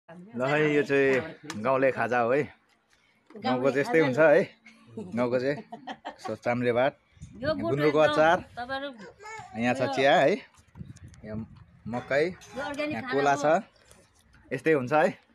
ल है यो चाहिँ गाउँले खाजा हो है। गाउँको चाहिँ यस्तै हुन्छ है। गाउँको चाहिँ सो चाम्रे भात, गुन्द्रुकको अचार, यहाँ छ चिया है, यहाँ मकै, यहाँ कोला छ, यस्तै हुन्छ है।